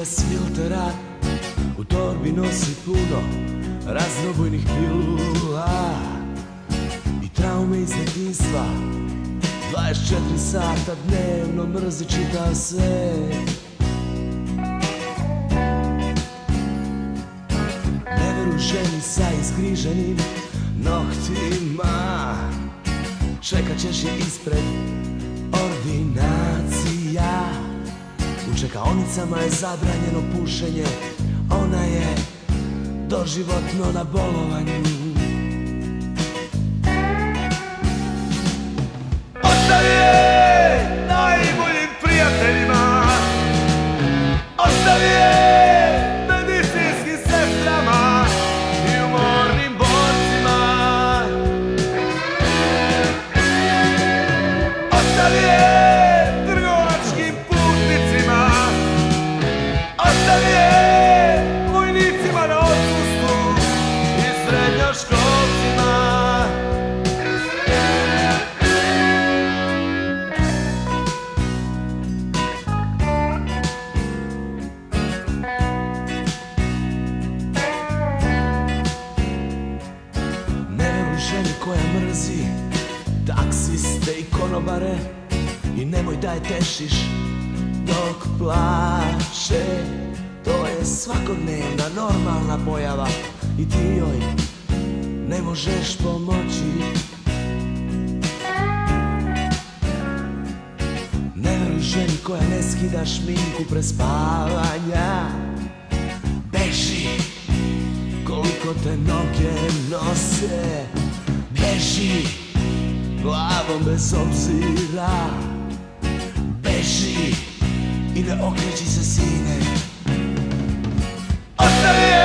bez filtera, u torbi nosi puno raznobojnih pilula i traume iz detinjstva. 24 sata dnevno mrzi čitav svet. Ne veruj ženi sa izgriženim noktima, čekat ćeš je ispred ordinacija. U čekaonicama je zabranjeno pušenje, ona je doživotno na bolovanju. Ostavi je najboljim prijateljima, ostavi je medicinskim sestrama i umornim borcima, ostavi je trgovačkim putnicima, ostavi je vojnicima na odsustvu i srednjoškolcima. Ženi koja mrzi taksiste i konobare i nemoj da je tešiš dok plače. To je svakodnevna normalna pojava i ti joj ne možeš pomoći. Ne veruj ženi koja ne skida šminku pre spavanja. Beži koliko te noge nose, beži glavom bez obzira, beži i ne okreći se sine. Ostavi je